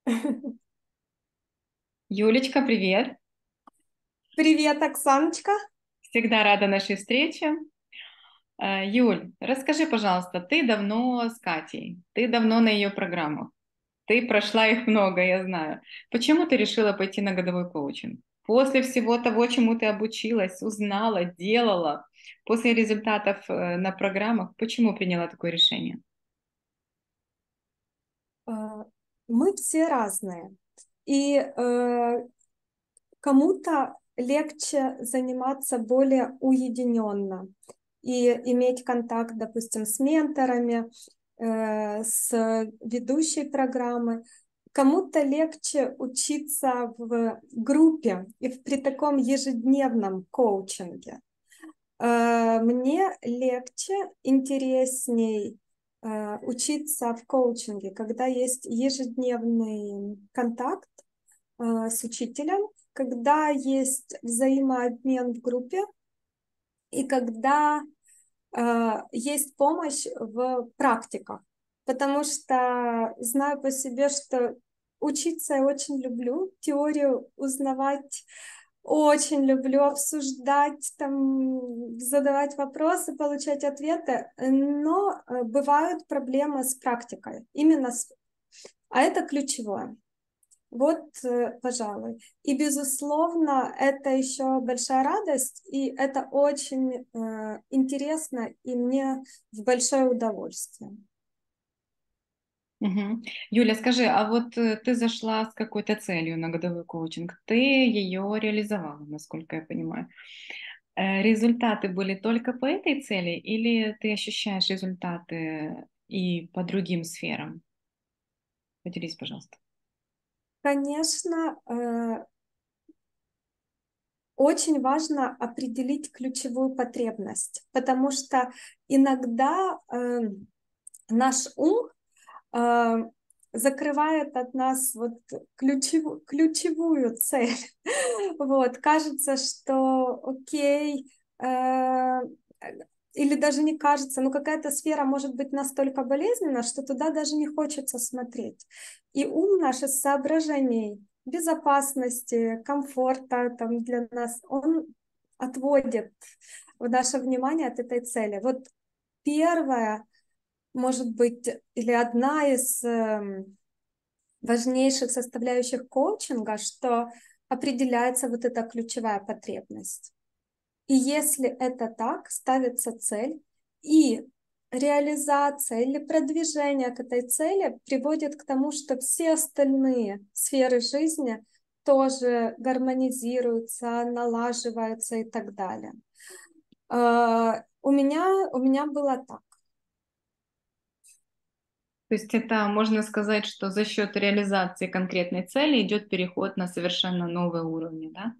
Юлечка, привет! Привет, Оксаночка. Всегда рада нашей встрече. Юль, расскажи, пожалуйста, ты давно с Катей, ты давно на ее программах, ты прошла их много, я знаю. Почему ты решила пойти на годовой коучинг? После всего того, чему ты обучилась, узнала, делала, после результатов на программах, почему приняла такое решение? Э, Мы все разные. И кому-то легче заниматься более уединенно и иметь контакт, допустим, с менторами, с ведущей программы. Кому-то легче учиться в группе и при таком ежедневном коучинге. Мне легче, интересней учиться в коучинге, когда есть ежедневный контакт с учителем, когда есть взаимообмен в группе и когда есть помощь в практиках. Потому что знаю по себе, что учиться я очень люблю, теорию узнавать очень люблю, обсуждать, там, задавать вопросы, получать ответы, но бывают проблемы с практикой, а это ключевое. Вот, пожалуй. И, безусловно, это еще большая радость, и это очень интересно, и мне в большое удовольствие. Мгм. Юля, скажи, а вот ты зашла с какой-то целью на годовой коучинг, ты ее реализовала, насколько я понимаю. Результаты были только по этой цели или ты ощущаешь результаты и по другим сферам? Поделись, пожалуйста. Конечно, очень важно определить ключевую потребность, потому что иногда наш ум э, закрывает от нас вот ключевую цель. Вот, кажется, что окей, или даже не кажется, но какая-то сфера может быть настолько болезненна, что туда даже не хочется смотреть. И ум наш из соображений безопасности, комфорта там, для нас, он отводит наше внимание от этой цели. Вот первое, может быть, или одна из важнейших составляющих коучинга, что определяется вот эта ключевая потребность. И если это так, ставится цель, и реализация или продвижение к этой цели приводит к тому, что все остальные сферы жизни тоже гармонизируются, налаживаются и так далее. У меня было так. То есть это можно сказать, что за счет реализации конкретной цели идет переход на совершенно новые уровни, да?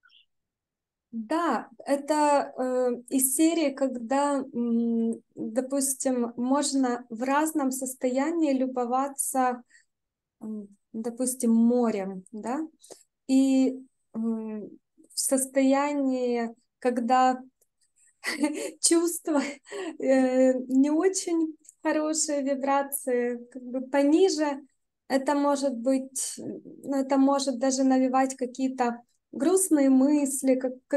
Да, это из серии, когда, допустим, можно в разном состоянии любоваться, допустим, морем, да, и в состоянии, когда чувства не очень хорошие вибрации, как бы пониже, это может быть, ну, это может даже навевать какие-то грустные мысли,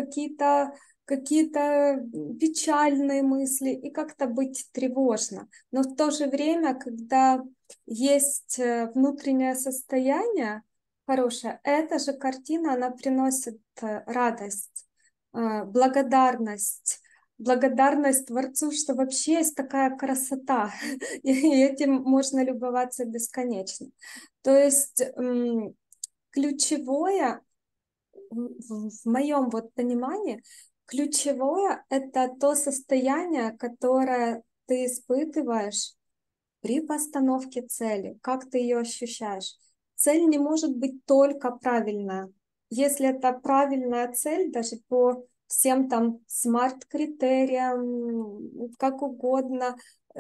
какие-то печальные мысли и как-то быть тревожно. Но в то же время, когда есть внутреннее состояние хорошее, эта же картина, она приносит радость, благодарность, благодарность Творцу, что вообще есть такая красота, и этим можно любоваться бесконечно. То есть ключевое в моем вот понимании, ключевое это то состояние, которое ты испытываешь при постановке цели, как ты ее ощущаешь. Цель не может быть только правильная. Если это правильная цель, даже по всем там смарт-критериям, как угодно,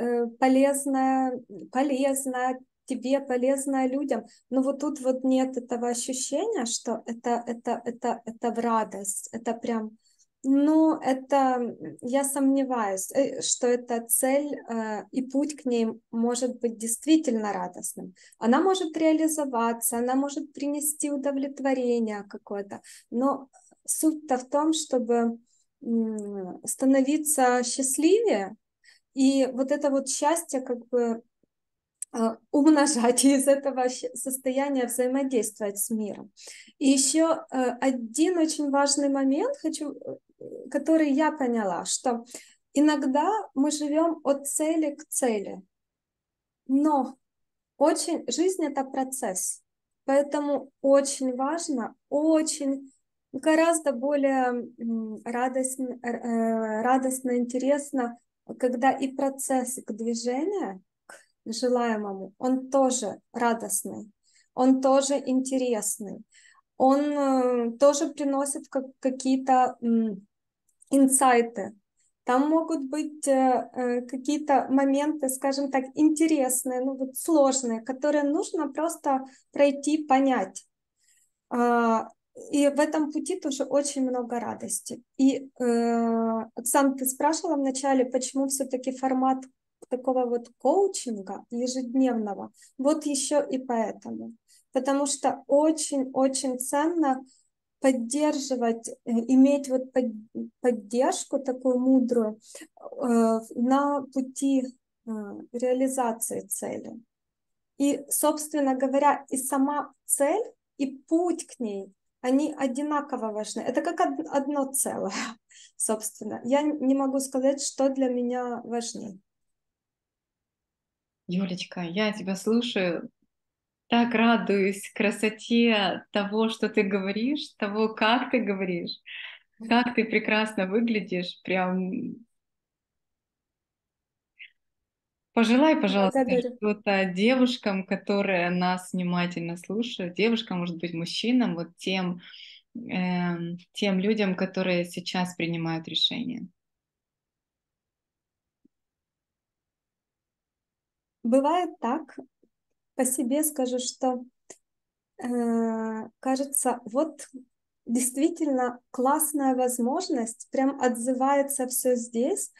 полезная тебе, полезная людям, но вот тут вот нет этого ощущения, что это в радость, это прям Ну, это я сомневаюсь, что эта цель и путь к ней может быть действительно радостным. Она может реализоваться, она может принести удовлетворение какое-то, но суть-то в том, чтобы становиться счастливее, и вот это вот счастье как бы умножать и из этого состояния взаимодействовать с миром. И еще один очень важный момент, который я поняла, что иногда мы живем от цели к цели, но жизнь это процесс, поэтому очень важно, очень гораздо более радостно, интересно, когда и процесс к движению, к желаемому, он тоже радостный, он тоже интересный, он тоже приносит какие-то инсайты. Там могут быть какие-то моменты, скажем так, интересные, ну вот сложные, которые нужно просто пройти, понять. А, И в этом пути тоже очень много радости. И, Оксан, ты спрашивала вначале, почему все-таки формат такого вот коучинга ежедневного. Вот еще и поэтому. Потому что очень-очень ценно поддерживать, иметь вот поддержку такую мудрую на пути реализации цели. И, собственно говоря, и сама цель, и путь к ней, они одинаково важны. Это как одно целое, собственно. Я не могу сказать, что для меня важнее. Юлечка, я тебя слушаю, так радуюсь красоте того, что ты говоришь, того, как ты говоришь, как ты прекрасно выглядишь. Прям пожелай, пожалуйста, Благодарю. что-то девушкам, которые нас внимательно слушают, девушкам, может быть, мужчинам, вот тем людям, которые сейчас принимают решения. Бывает так, по себе скажу, что кажется, вот действительно классная возможность, прям отзывается все здесь.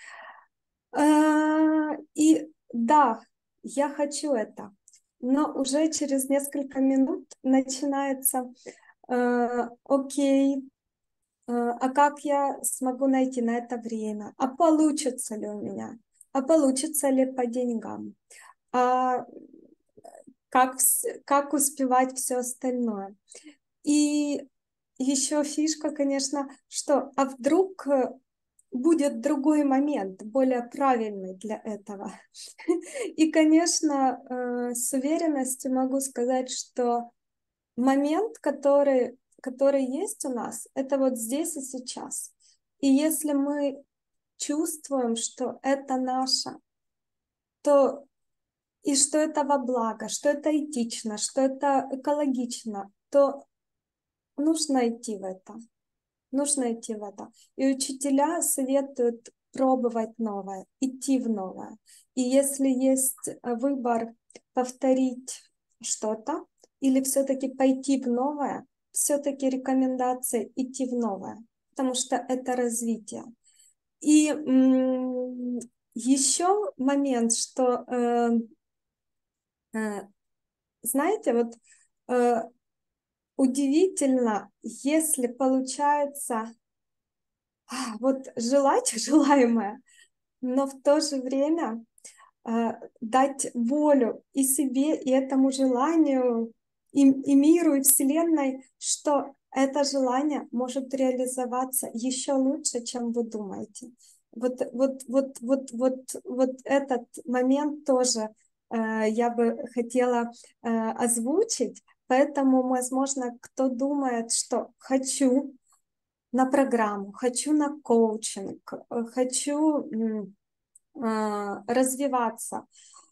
И да, я хочу это, но уже через несколько минут начинается, окей, а как я смогу найти на это время? А получится ли у меня? А получится ли по деньгам? А как успевать все остальное? И еще фишка, конечно, что а вдруг будет другой момент, более правильный для этого. И, конечно, с уверенностью могу сказать, что момент, который есть у нас, это вот здесь и сейчас. И если мы чувствуем, что это наше, то и что это во благо, что это этично, что это экологично, то нужно идти в это. Нужно идти в это. И учителя советуют пробовать новое, идти в новое. И если есть выбор повторить что-то или все-таки пойти в новое, все-таки рекомендация идти в новое, потому что это развитие. И еще момент, что, э, знаете, вот удивительно, если получается вот желать желаемое, но в то же время дать волю и себе, и этому желанию, и миру, и Вселенной, что это желание может реализоваться еще лучше, чем вы думаете. Вот этот момент тоже я бы хотела озвучить. Поэтому, возможно, кто думает, что хочу на программу, хочу на коучинг, хочу развиваться,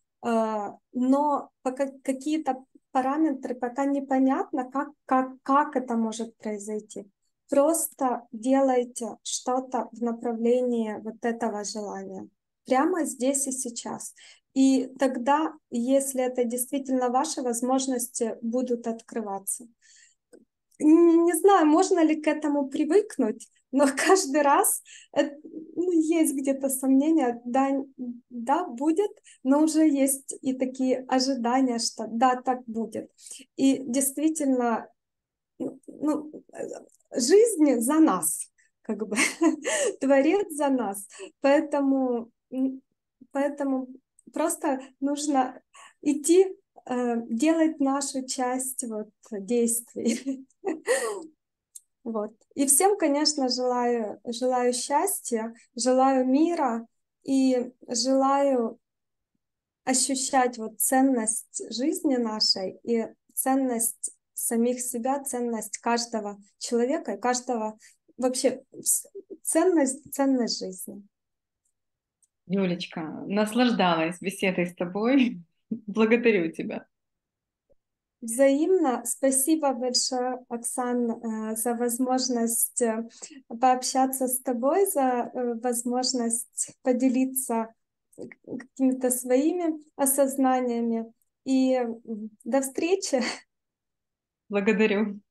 но пока какие-то параметры пока непонятно, как это может произойти. Просто делайте что-то в направлении вот этого желания. Прямо здесь и сейчас. И тогда, если это действительно ваши возможности, будут открываться. Не знаю, можно ли к этому привыкнуть, но каждый раз есть где-то сомнения, да, да, будет, но уже есть и такие ожидания, что да, так будет. И действительно, жизнь за нас, как бы, Творец за нас. Поэтому, поэтому просто нужно идти, делать нашу часть вот, действий. Вот. И всем, конечно, желаю счастья, желаю мира и желаю ощущать вот ценность жизни нашей и ценность самих себя, ценность каждого человека и каждого вообще ценность жизни. Юлечка, наслаждалась беседой с тобой. Благодарю тебя. Взаимно. Спасибо большое, Оксан, за возможность пообщаться с тобой, за возможность поделиться какими-то своими осознаниями. И до встречи. Благодарю.